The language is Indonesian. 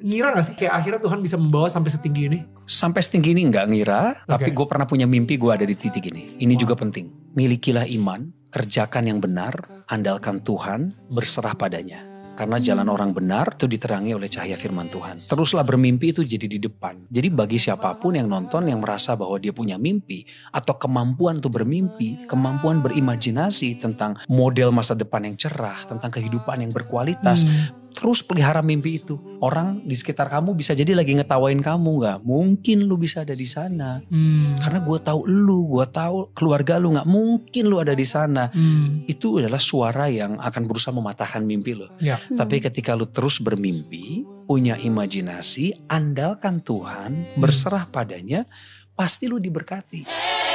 ngira gak sih kayak akhirnya Tuhan bisa membawa sampai setinggi ini? Sampai setinggi ini nggak ngira, tapi gue pernah punya mimpi gue ada di titik ini. Ini juga penting. Milikilah iman, kerjakan yang benar, andalkan Tuhan, berserah padanya. Karena jalan orang benar itu diterangi oleh cahaya firman Tuhan. Teruslah bermimpi itu jadi di depan. Jadi bagi siapapun yang nonton yang merasa bahwa dia punya mimpi atau kemampuan untuk bermimpi, kemampuan berimajinasi tentang model masa depan yang cerah, tentang kehidupan yang berkualitas, terus pelihara mimpi itu. Orang di sekitar kamu bisa jadi lagi ngetawain kamu, nggak mungkin lu bisa ada di sana. Karena gue tahu lu, gue tahu keluarga lu, nggak mungkin lu ada di sana. Itu adalah suara yang akan berusaha mematahkan mimpi lo. Tapi ketika lu terus bermimpi, punya imajinasi, andalkan Tuhan, berserah padanya, pasti lu diberkati.